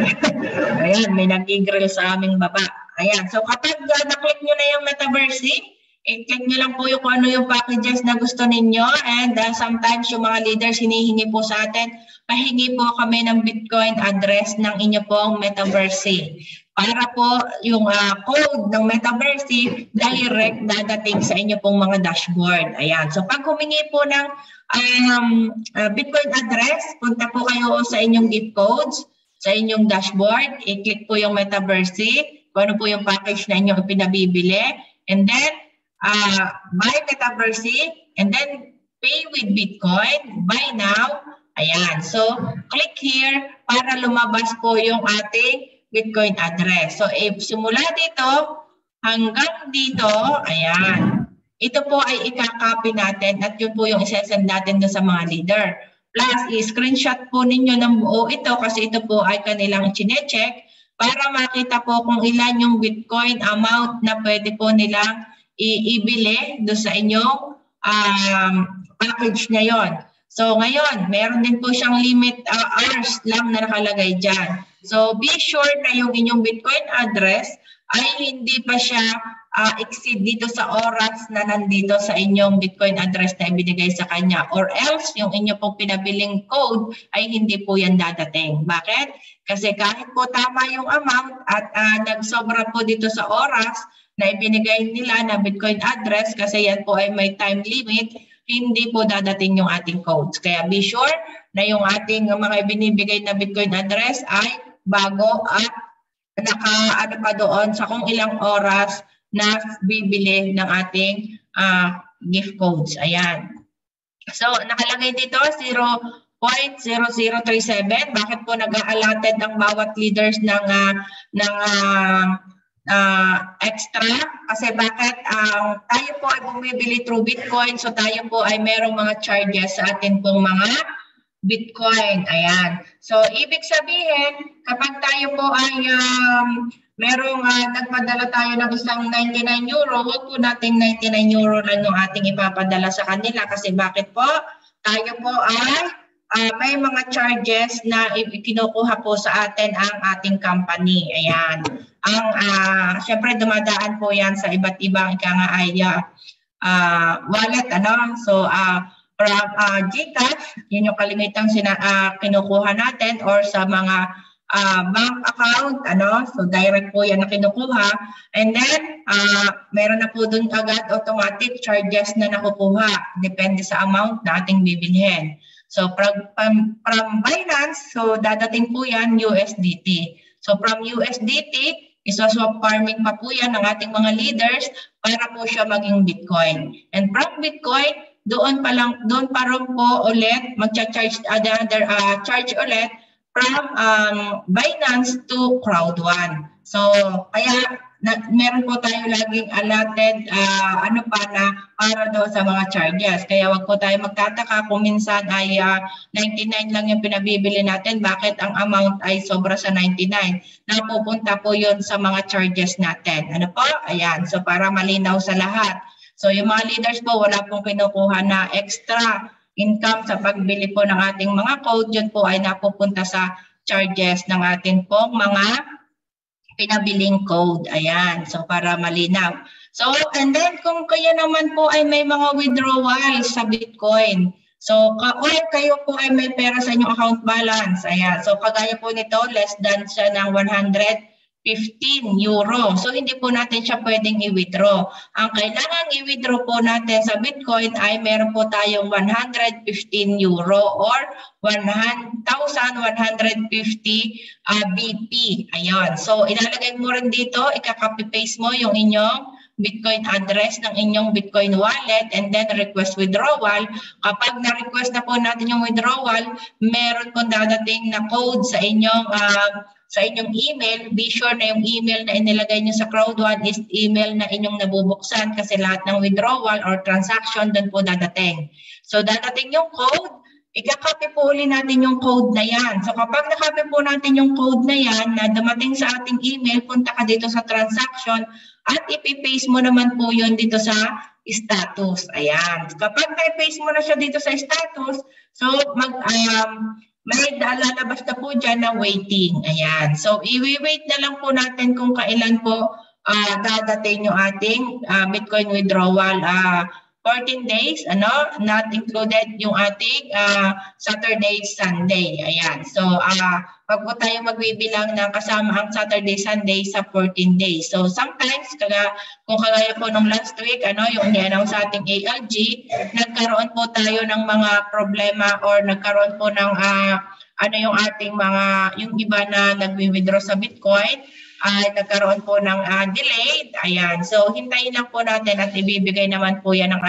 Ayan, may nag-grill sa aming baba. Ayan, so kapag uh, na-click nyo na yung Metaverse, i-click nyo lang po yung kung ano yung packages na gusto ninyo. And uh, sometimes yung mga leaders hinihingi po sa atin, pahingi po kami ng Bitcoin address ng inyo pong Metaverse. Para po yung uh, code ng Metaverse direct dadating sa inyo pong mga dashboard. Ayan, so pag humingi po ng Um, uh, Bitcoin address, punta po kayo sa inyong gift codes, sa inyong dashboard, i-click po yung Metaverse, kung ano po yung package na inyong pinabibili, and then uh, buy Metaverse, and then pay with Bitcoin, buy now. Ayan, so click here para lumabas po yung ating Bitcoin address. So if simula dito hanggang dito, ayan. Ito po ay ikakopy natin at yun po yung isesend natin doon sa mga leader. Plus, i-screenshot po ninyo ng buo ito kasi ito po ay kanilang chinecheck para makita po kung ilan yung Bitcoin amount na pwede po nilang iibili doon sa inyong um, package na yon. So ngayon, meron din po siyang limit uh, hours lang na nakalagay dyan. So be sure na yung inyong Bitcoin address ay hindi pa siya uh, exceed dito sa oras na nandito sa inyong Bitcoin address na ibinigay sa kanya. Or else, yung inyo pong pinabiling code ay hindi po yan dadating. Bakit? Kasi kahit po tama yung amount at uh, nagsobra po dito sa oras na ibinigay nila na Bitcoin address kasi yan po ay may time limit, hindi po dadating yung ating codes. Kaya be sure na yung ating mga ibinibigay na Bitcoin address ay bago at naka-ano pa doon sa kung ilang oras na bibili ng ating uh, gift codes. Ayan. So, nakalagay dito zero point zero zero three seven. Bakit po nag-a-allotted ang bawat leaders ng, uh, ng uh, uh, extra? Kasi bakit uh, tayo po ay bumibili through Bitcoin, so tayo po ay merong mga charges sa atin pong mga Bitcoin. Ayan. So, ibig sabihin, kapag tayo po ay um, merong uh, nagpadala tayo ng isang ninety-nine euro, huwag po natin ninety-nine euro lang yung ating ipapadala sa kanila. Kasi bakit po? Tayo po ay uh, may mga charges na kinukuha po sa atin ang ating company. Ayan. Ang, uh, syempre, dumadaan po yan sa iba't ibang ika nga ay uh, wallet. Ano? So, uh, from uh, GCash, yun yung kalimitang sina, uh, kinukuha natin or sa mga uh, bank account, ano, so direct po yan na kinukuha. And then, uh, meron na po dun agad automatic charges na nakukuha, depende sa amount na ating bibilhin. So from, from, from Binance, so dadating po yan U S D T. So from U S D T, isoswap farming pa po yan ng ating mga leaders para po siya maging Bitcoin. And from Bitcoin, doon pa lang, doon pa rin po ulit magcha-charge another uh, charge ulit from um, Binance to Crowd One. So, kaya na, meron po tayo laging allotted uh, ano pa na para doon sa mga charges. Kaya wag po tayo magtataka kung minsan ay uh, ninety-nine lang yung pinabibili natin, bakit ang amount ay sobra sa ninety-nine. Napupunta po yun sa mga charges natin. Ano po? Ayan. So, para malinaw sa lahat. So yung mga leaders po, wala pong kinukuha na extra income sa pagbili po ng ating mga code. Yun po ay napupunta sa charges ng ating pong mga pinabiling code. Ayan, so para malinaw. So and then kung kayo naman po ay may mga withdrawal sa Bitcoin. So or kayo po ay may pera sa inyong account balance. Ayan, so kagaya po nito, less than siya ng one hundred fifteen euro. So, hindi po natin siya pwedeng i-withdraw. Ang kailangan i-withdraw po natin sa Bitcoin ay meron po tayong one hundred fifteen euro or one thousand one hundred fifty uh, B P. Ayun. So, ilalagay mo rin dito, ika-copy-paste mo yung inyong Bitcoin address ng inyong Bitcoin wallet and then request withdrawal. Kapag na-request na po natin yung withdrawal, meron pong dadating na code sa inyong uh, sa inyong email, be sure na yung email na inilagay nyo sa Crowd One is email na inyong nabubuksan kasi lahat ng withdrawal or transaction doon po dadating. So dadating yung code, ika-copy po uli natin yung code na yan. So kapag na-copy po natin yung code na yan na dumating sa ating email, punta ka dito sa transaction at ipipaste mo naman po yun dito sa status. Ayan. Kapag na-paste mo na siya dito sa status, so mag, um, may lalabas na po dyan na waiting. Ayan. So i-wait na lang po natin kung kailan po uh, dadating yung ating uh, Bitcoin withdrawal. Uh, fourteen days, ano, not included yung ating uh, Saturday, Sunday. Ayan. So, uh, pag po tayo magbibilang ng kasama ang Saturday, Sunday sa fourteen days. So, sometimes, kaga, kung kagaya po nung last week, ano, yung ni-announce sa ating A L G, nagkaroon po tayo ng mga problema or nagkaroon po ng, uh, ano yung ating mga, yung iba na nagwi-withdraw sa Bitcoin, ay uh, nagkaroon po ng uh, delayed. Ayan. So, hintayin lang po natin at ibibigay naman po yan ng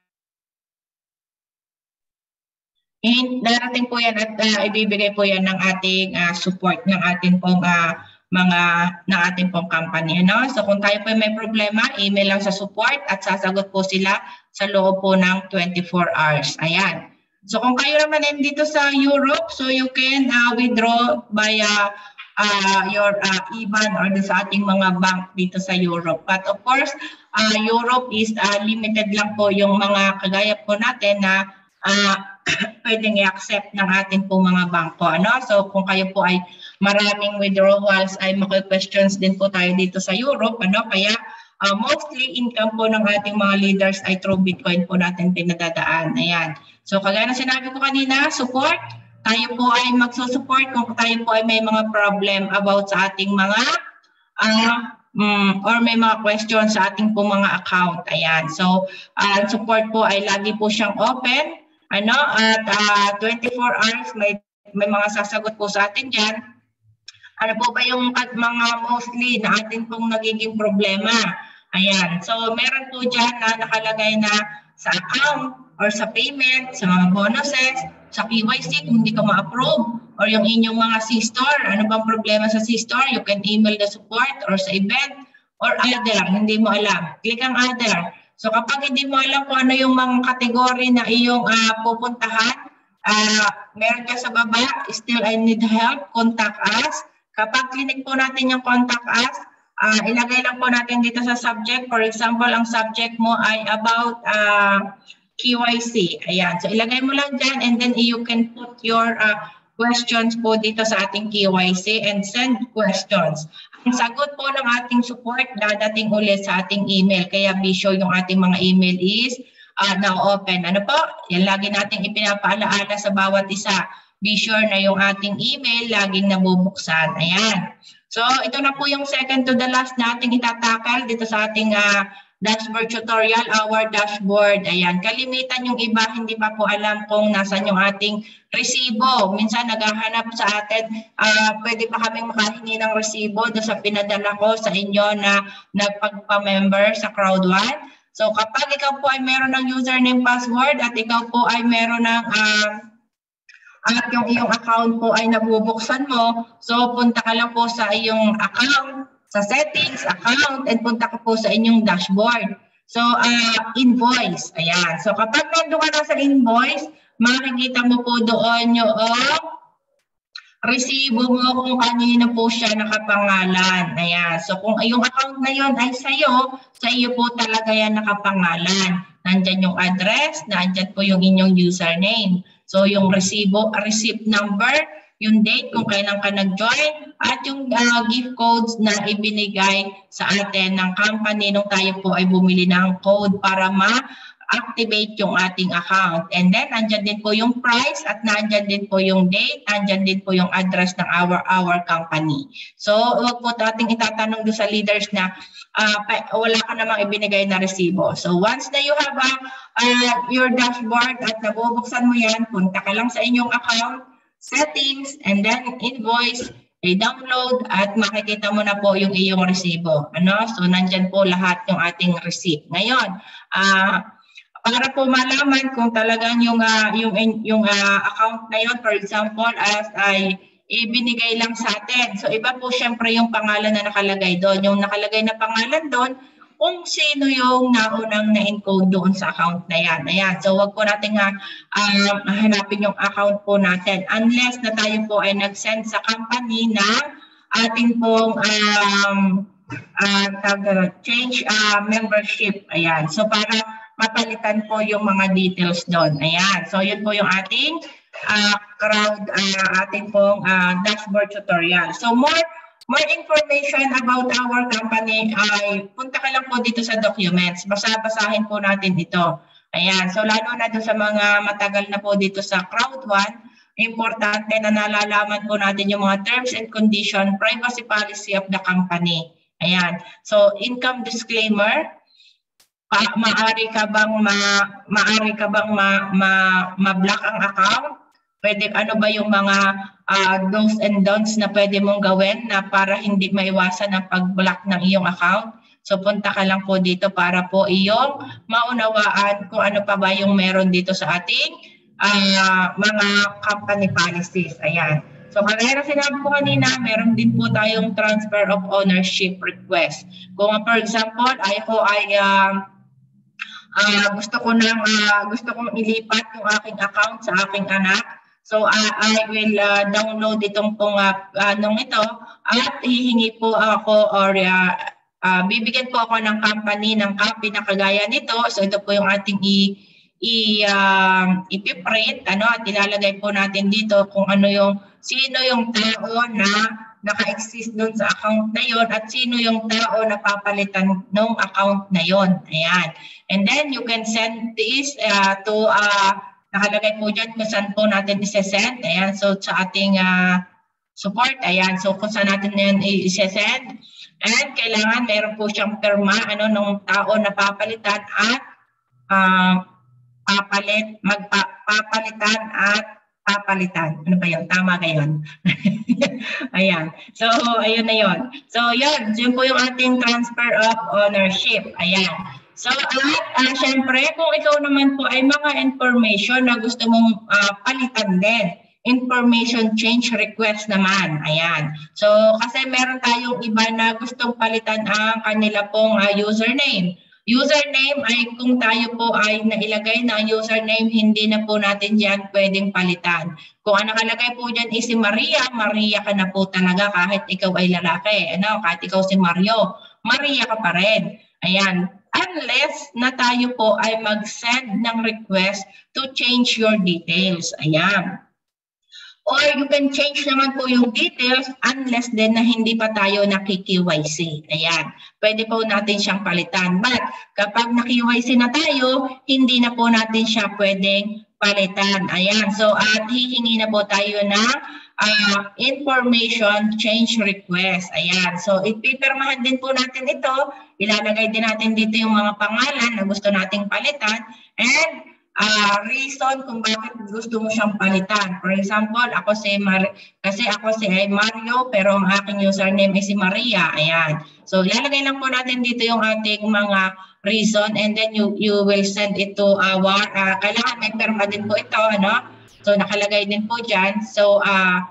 darating po yan at uh, ibibigay po yan ng ating uh, support ng ating pong uh, mga ng ating pong company. Ano? So, kung tayo po may problema, email lang sa support at sasagot po sila sa loob po ng twenty-four hours. Ayan. So, kung kayo naman dito sa Europe, so you can uh, withdraw via Uh, your uh, I B A N or sa ating mga bank dito sa Europe. But of course, uh, Europe is uh, limited lang po yung mga kagaya po natin na uh, pwedeng i-accept ng ating po mga bangko. Ano? So kung kayo po ay maraming withdrawals ay maki-questions din po tayo dito sa Europe. Ano? Kaya uh, mostly income po ng ating mga leaders ay through Bitcoin po natin pinadadaan. Ayan. So kagaya na sinabi ko kanina, support. Tayo po ay magsusupport kung tayo po ay may mga problem about sa ating mga uh, um, or may mga questions sa ating po mga account. Ayan. So, uh, support po ay lagi po siyang open. Ano? At uh, twenty-four hours may, may mga sasagot po sa atin dyan. Ano po ba yung mga mostly na atin pong nagiging problema? Ayan. So, meron po dyan na nakalagay na sa account or sa payment, sa mga bonuses, sa K Y C kung hindi ka ma-approve, or yung inyong mga C-Store, ano bang problema sa C-Store? You can email the support or sa event or other, hindi mo alam. Click ang other. So kapag hindi mo alam kung ano yung mga kategory na iyong uh, pupuntahan, uh, meron ka sa baba, still I need help, contact us. Kapag clinic po natin yung contact us, uh, ilagay lang po natin dito sa subject. For example, ang subject mo ay about uh, K Y C. Ayan. So, ilagay mo lang dyan and then you can put your uh, questions po dito sa ating K Y C and send questions. Ang sagot po ng ating support dadating ulit sa ating email. Kaya be sure yung ating mga email is uh, now open. Ano po? Yan lagi nating ipinapaalaala sa bawat isa. Be sure na yung ating email laging nabubuksan. Ayan. So, ito na po yung second to the last nating itatakal dito sa ating uh, dashboard tutorial, our dashboard. Ayan, kalimitan yung iba, hindi pa po alam kung nasan yung ating resibo. Minsan naghahanap sa atin, uh, pwede pa kaming makahingi ng resibo doon sa pinadala ko sa inyo na nagpagpa-member sa Crowd One. So kapag ikaw po ay meron ng username, password at ikaw po ay meron ng uh, at yung iyong account po ay nabubuksan mo, so punta ka lang po sa iyong account, sa settings, account, and punta ka po sa inyong dashboard. So, uh, invoice. Ayan. So, kapag nandun ka na sa invoice, makikita mo po doon yung resibo mo kung kanino po siya nakapangalan. Ayan. So, kung yung account na yun ay sa'yo, sa iyo po talaga yan nakapangalan. Nandyan yung address, nandyan po yung inyong username. So, yung resibo, receipt number, yung date kung kailan ka nag-join, at yung uh, gift codes na ibinigay sa atin ng company nung tayo po ay bumili ng code para ma-activate yung ating account. And then, nandyan din po yung price at nandyan din po yung date, nandyan din po yung address ng our, our company. So, huwag po nating itatanong doon sa leaders na uh, wala ka namang ibinigay na resibo. So, once na you have uh, uh, your dashboard at nabubuksan mo yan, punta ka lang sa inyong account, settings, and then invoice, i-download at makikita mo na po yung iyong resibo. Ano? So, nandyan po lahat yung ating receipt. Ngayon, uh, para po malaman kung talagang yung, uh, yung, yung uh, account na yun, for example, as I ibinigay lang sa atin. So iba po syempre yung pangalan na nakalagay doon. Yung nakalagay na pangalan doon, kung sino yung naunang na-encode doon sa account na yan. Ayan. So wag po natin nga uh, hanapin yung account po natin unless na tayo po ay nag-send sa company ng ating pong um, uh, change uh, membership. Ayan. So para mapalitan po yung mga details doon. Ayan. So yun po yung ating Uh, crowd uh, ating pong uh, dashboard tutorial. So more more information about our company ay punta ka lang po dito sa documents. Basa-basahin po natin ito. Ayan. So lalo na doon sa mga matagal na po dito sa crowd one, importante na nalalaman po natin yung mga terms and condition, privacy policy of the company. Ayan. So income disclaimer, pa, maari ka bang ma maari ka bang ma ma ma-block ang account? Pwede, ano ba yung mga uh, do's and don'ts na pwede mong gawin na para hindi maiwasan ang pag-block ng iyong account? So punta ka lang po dito para po iyong maunawaan kung ano pa ba yung meron dito sa ating uh, mga company policies. Ayan. So kagaya na sinabi ko kanina, meron din po tayong transfer of ownership request. Kung for example, ay ko ay uh, uh, gusto ko nang uh, gusto kong ilipat yung aking account sa aking anak. So uh, I will uh, download itong pong uh, anong ito at hihingi po ako or uh, uh, bibigyan po ako ng company ng copy na kagaya nito. So ito po yung ating i, i uh, ipiprint, ano, at ilalagay po natin dito kung ano yung sino yung tao na naka-exist doon sa account na yon at sino yung tao na papalitan ng account na yon. Ayan. And then you can send this uh, to uh, nakalagay po dyan kung saan po natin isi-send. Ayan, so sa ating uh, support. Ayan, so kung saan natin yan isi-send. And kailangan meron po siyang perma ano, ng tao na papalitan at uh, papalit, magpapalitan at papalitan. Ano ba yun? Tama ba yun? Ayan. So, ayun na yun. So, yun. Yun po yung ating transfer of ownership. Ayan. So, at uh, syempre, kung ikaw naman po ay mga information na gusto mong uh, palitan din, information change request naman. Ayan. So, kasi meron tayong iba na gustong palitan ang kanila pong uh, username. Username ay kung tayo po ay nailagay na username, hindi na po natin yan pwedeng palitan. Kung ang nakalagay po dyan is si Maria, Maria ka na po talaga kahit ikaw ay lalaki. Ano? Kahit ikaw si Mario, Maria ka pa rin. Ayan. Unless na tayo po ay mag-send ng request to change your details. Ayan. Or you can change naman po yung details unless din na hindi pa tayo naki-K Y C. Ayan. Pwede po natin siyang palitan. But kapag naki-K Y C na tayo, hindi na po natin siya pwedeng palitan. Ayan. So at hihingi na po tayo ng uh, information change request. Ayan. So ipipirmahan din po natin ito. Ilalagay din natin dito yung mga pangalan na gusto nating palitan and uh, reason kung bakit gusto mo siyang palitan. For example, ako si Mar kasi ako si Mario pero ang aking username ay si Maria. Ayan. So ilalagay lang po natin dito yung ating mga reason and then you you will send it to our uh, kailangan may perma din po ito, ano? So nakalagay din po diyan. So uh,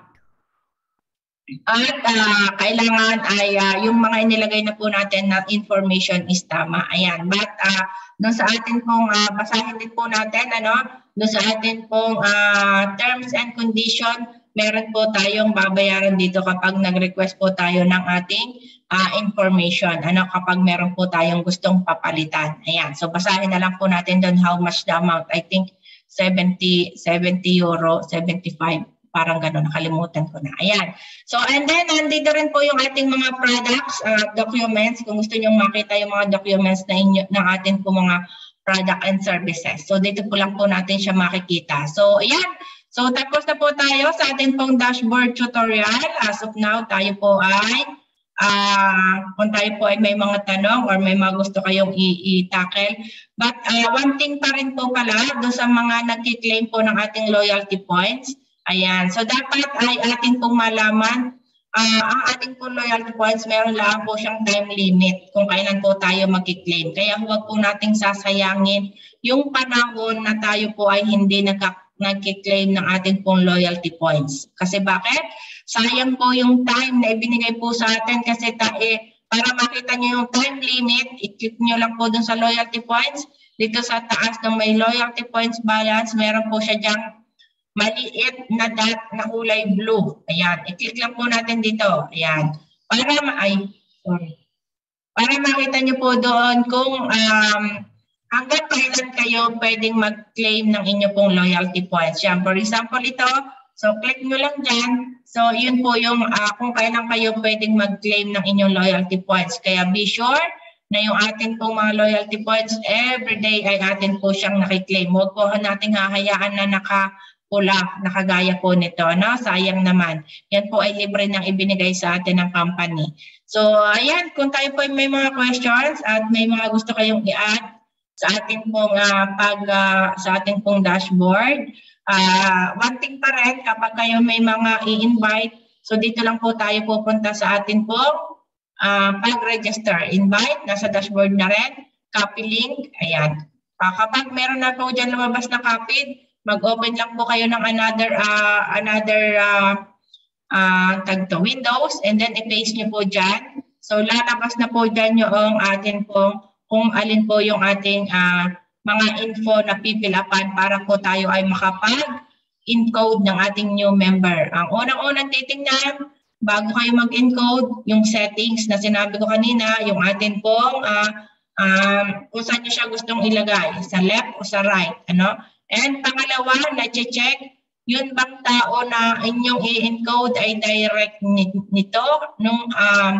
At uh, kailangan ay uh, yung mga inilagay na po natin na information is tama. Ayan. But uh, doon sa atin pong uh, basahin din po natin, ano, doon sa atin pong uh, terms and condition, meron po tayong babayaran dito kapag nag-request po tayo ng ating uh, information. Ano, kapag meron po tayong gustong papalitan. Ayan. So basahin na lang po natin doon how much the amount. I think seventy euro, seventy-five. Parang gano'n, nakalimutan ko na. Ayan. So, and then, nandito rin po yung ating mga products, uh, documents. Kung gusto nyo makita yung mga documents na inyo, ng ating po mga product and services. So, dito po lang po natin siya makikita. So, ayan. So, tapos na po tayo sa ating pong dashboard tutorial. As of now, tayo po ay, uh, kung tayo po ay may mga tanong or may mga gusto kayong i-tackle. But, uh, one thing pa rin po pala, doon sa mga nag-claim po ng ating loyalty points, ayan. So, dapat ay atin pong malaman, uh, ang ating pong loyalty points, meron lang po siyang time limit kung kailan po tayo mag-claim. Kaya huwag po nating sasayangin yung panahon na tayo po ay hindi nag-claim ng ating pong loyalty points. Kasi bakit? sayang po yung time na ibinigay po sa atin kasi ta eh, para makita nyo yung time limit, i-click nyo lang po dun sa loyalty points. Dito sa taas ng may loyalty points balance, meron po siya dyang maliit na dot na kulay blue. Ayan, i-click lang po natin dito. Ayan. Para ma ay, sorry. Para makita nyo po doon kung um, hanggang kailan kayo pwedeng mag-claim ng inyo pong loyalty points. Yan, for example, ito. So, click nyo lang dyan. So, yun po yung uh, kung kailan kayo pwedeng mag-claim ng inyong loyalty points. Kaya be sure na yung atin pong mga loyalty points, everyday ay atin po siyang nakiklaim. Huwag po natin hahayaan na nakapula, nakagaya po nito. No? Sayang naman. Yan po ay libre nang ibinigay sa atin ng company. So, ayan, kung tayo po may mga questions at may mga gusto kayong i-add sa ating pong uh, pag uh, sa ating pong dashboard, uh, one thing pa rin kapag kayo may mga i-invite, so dito lang po tayo pupunta sa ating pong uh, pag-register. Invite, nasa dashboard na rin, copy link, ayan. Uh, kapag meron na po dyan lumabas na copy, mag-open lang po kayo ng another uh, another uh, Uh, tag to Windows, and then i-paste nyo po dyan. So, lalabas na po dyan yung atin pong kung alin po yung ating uh, mga info na pipilapan para po tayo ay makapag-encode ng ating new member. Ang unang-unang titingnan, bago kayo mag-encode, yung settings na sinabi ko kanina, yung atin pong uh, um, kung saan nyo siya gustong ilagay, sa left o sa right. Ano? And pangalawa, na-check, yun bang tao na inyong i-encode ay direct nito nung um,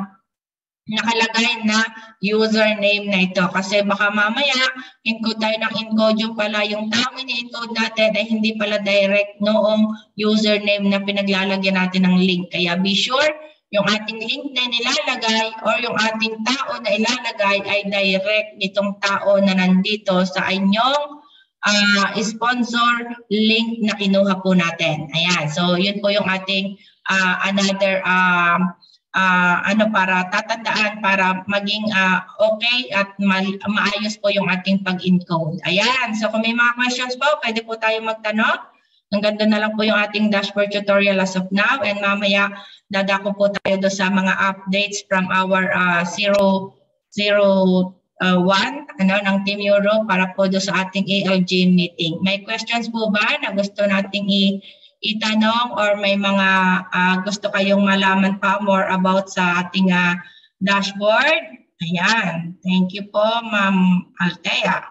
nakalagay na username na ito. Kasi baka mamaya, encode tayo ng encode yung pala yung tao ni-encode natin ay hindi pala direct noong username na pinaglalagyan natin ng link. Kaya be sure, yung ating link na nilalagay or yung ating tao na ilalagay ay direct nitong tao na nandito sa inyong Uh, sponsor link na kinuha po natin. Ayan. So, yun po yung ating uh, another uh, uh, ano para tatandaan para maging uh, okay at ma maayos po yung ating pag-encode. Ayan. So, kung may mga questions po, pwede po tayo magtanong. Hanggang doon na lang po yung ating dashboard tutorial as of now. And mamaya, dadako po tayo doon sa mga updates from our uh, zero, zero, Uh, one ano, ng Team Euro para po do sa ating A L G meeting. May questions po ba na gusto nating i itanong or may mga uh, gusto kayong malaman pa more about sa ating uh, dashboard? Ayan. Thank you po, Ma'am Althea.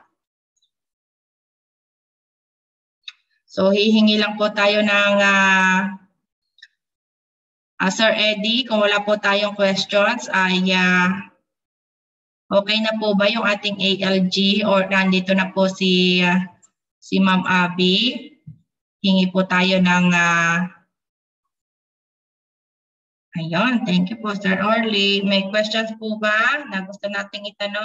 So, hihingi lang po tayo ng uh, uh, Sir Eddie, kung wala po tayong questions, ay uh, okay na po ba yung ating A L G or nandito na po si uh, si Ma'am Abby? Hingi po tayo ng uh, ayun, thank you po Sir Orly. May questions po ba na gusto nating itanong?